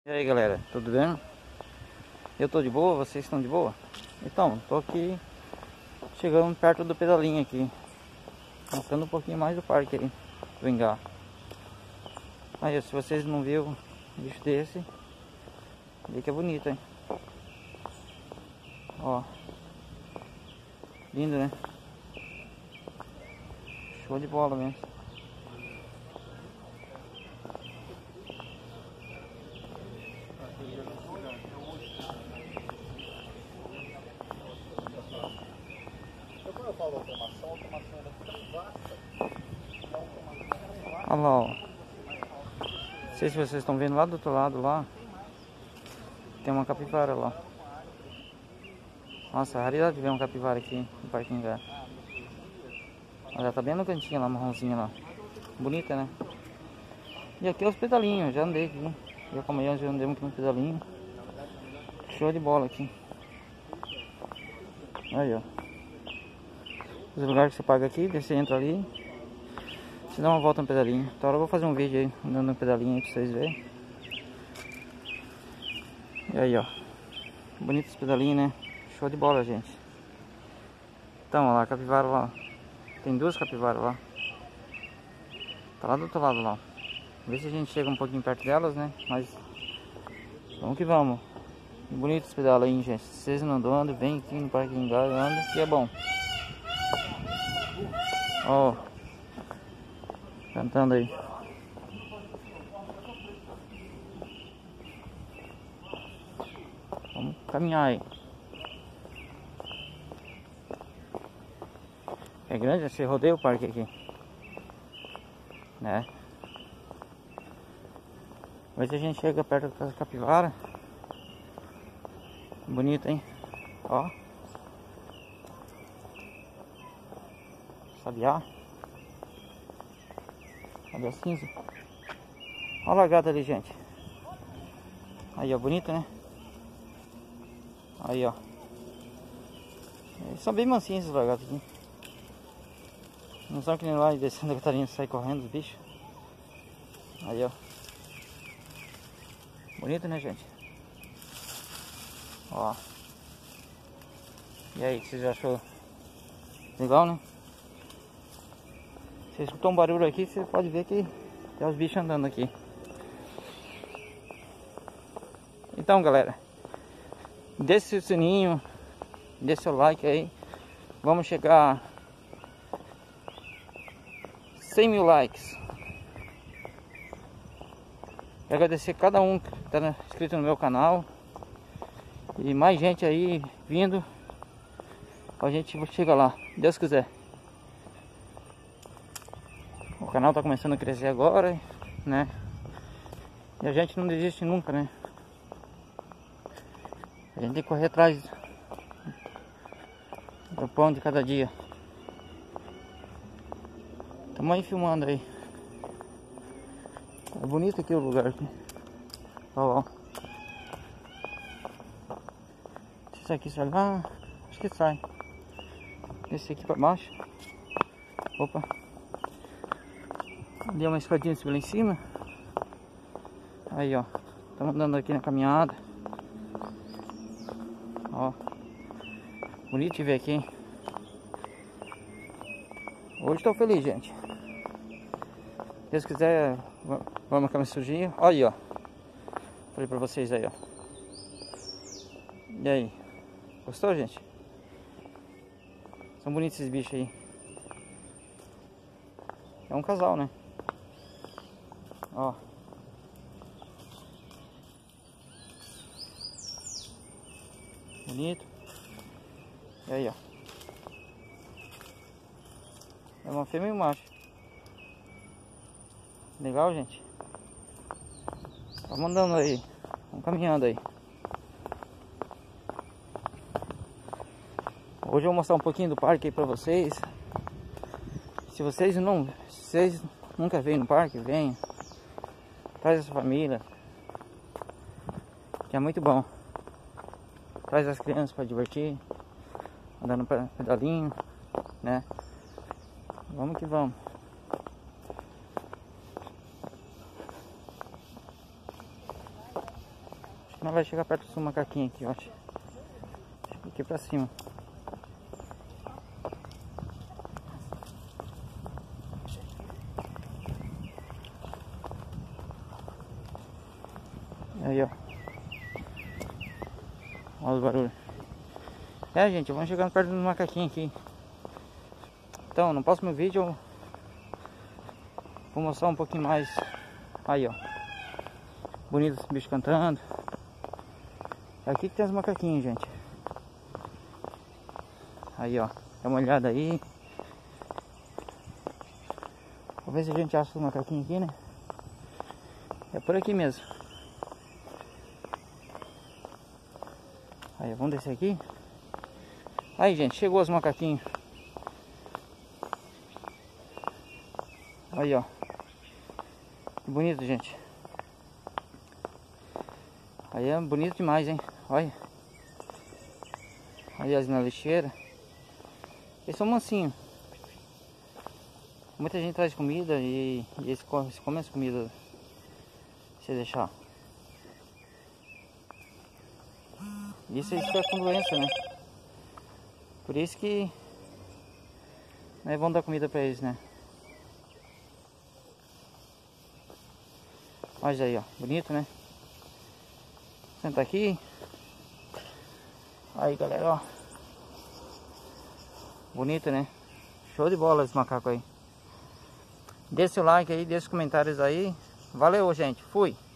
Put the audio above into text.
E aí galera, tudo bem? Eu tô de boa, vocês estão de boa? Então, tô aqui chegando perto do pedalinho aqui, mostrando um pouquinho mais do parque aí, do Ingá. Aí, se vocês não viram um bicho desse, vê que é bonito, hein? Ó, lindo, né? Show de bola mesmo. Olha lá, ó. Não sei se vocês estão vendo lá do outro lado lá. Tem uma capivara lá. Nossa, a raridade de ver uma capivara aqui no Parque Ingá. Ela tá bem no cantinho lá, marronzinha lá. Bonita, né? E aqui é os pedalinhos, já andei aqui. Eu com a manhã já andei aqui no pedalinho. Show de bola aqui. Aí, ó. Os lugares que você paga aqui, você entra ali. Você dá uma volta no pedalinho. Então eu vou fazer um vídeo aí, andando no pedalinho aí pra vocês verem. E aí, ó. Bonito esse pedalinho, né? Show de bola, gente. Então, ó lá, a capivara lá. Tem duas capivaras lá. Tá lá do outro lado lá. Vê se a gente chega um pouquinho perto delas, né? Mas vamos que vamos. Bonito esse pedal aí, gente. Se vocês não andam, vem aqui no Parque Ingá, anda que é bom. Ó, cantando aí. Vamos caminhar aí. É grande, você rodeia o parque aqui, né? Mas a gente chega perto da capivara. Bonito, hein? Ó. Sabiá. Sabiá cinza. Olha a lagarta ali, gente. Aí, ó, bonito, né? Aí, ó. Eles são bem mansinhos esses lagartos aqui. Não são que nem lá de Santa Catarina sai correndo os bichos. Aí, ó. Bonito, né, gente? Ó. E aí, você já achou legal, né? Você escutou um barulho aqui, você pode ver que tem os bichos andando aqui. Então, galera, deixe o sininho, deixe seu like aí. Vamos chegar a 100 mil likes. Quero agradecer cada um que está inscrito no meu canal. E mais gente aí vindo. A gente chega lá, Deus quiser. O canal tá começando a crescer agora, né? E a gente não desiste nunca, né? A gente tem que correr atrás do pão de cada dia. Tamo aí filmando aí. É bonito aqui o lugar aqui. Ó, ó. Se isso aqui sai lá, acho que sai. Esse aqui pra baixo. Opa. Deu uma escadinha lá em cima. Aí, ó. Estamos andando aqui na caminhada. Ó. Bonito de ver aqui, hein? Hoje estou feliz, gente. Se Deus quiser, vamos com a sujinha. Olha aí, ó. Falei pra vocês aí, ó. E aí? Gostou, gente? São bonitos esses bichos aí. É um casal, né? Ó. Bonito. E aí, ó. É uma fêmea e um macho. Legal, gente. Vamos andando aí. Vamos caminhando aí. Hoje eu vou mostrar um pouquinho do parque aí pra vocês. Se vocês nunca veio no parque, venham. Traz a sua família, que é muito bom. Traz as crianças para divertir, andando pedalinho, né? Vamos que vamos. Não vai chegar perto do macaquinho aqui, eu acho. Aqui pra cima. Aí, ó. Olha o barulho. É, gente, vamos chegando perto do macaquinho aqui. Então, no próximo vídeo eu vou mostrar um pouquinho mais. Aí, ó. Bonito esse bicho cantando. É aqui que tem os macaquinhos, gente. Aí, ó. Dá uma olhada aí. Vou ver se a gente acha os macaquinhos aqui, né? É por aqui mesmo. Aí, vamos descer aqui. Aí, gente, chegou os macaquinhos. Aí, ó. Que bonito, gente. Aí é bonito demais, hein? Olha. Aí as na lixeira. Eles são mansinhos. Muita gente traz comida e eles comem as comidas se deixar. Isso é com doença, né? Por isso que não é bom dar comida pra eles, né? Olha aí, ó. Bonito, né? Senta aqui. Aí, galera, ó. Bonito, né? Show de bola esse macaco aí. Deixa o like aí, deixa os comentários aí. Valeu, gente. Fui.